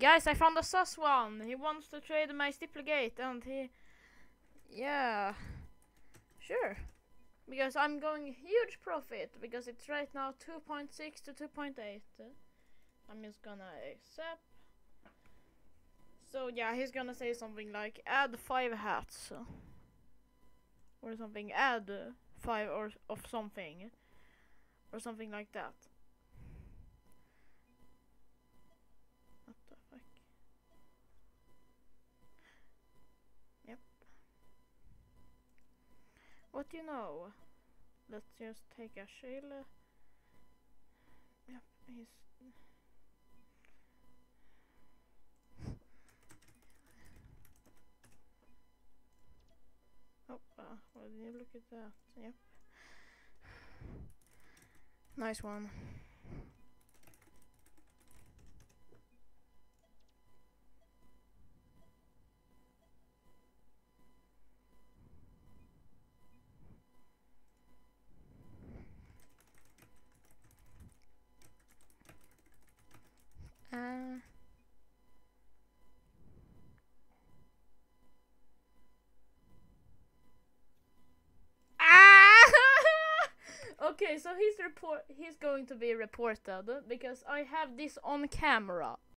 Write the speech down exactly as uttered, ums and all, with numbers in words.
Guys, I found a sus one. He wants to trade my Stiplegate, and he, yeah, sure. Because I'm going huge profit, because it's right now two point six to two point eight. I'm just gonna accept. So yeah, he's gonna say something like add five hats, or something. Add uh, five or of something, or something like that. What the fuck? Yep. What do you know? Let's just take a shield. Yep, he's. Oh, uh, well, you look at that. Yep. Nice one. Uh. Okay, so he's report he's going to be reported because I have this on camera.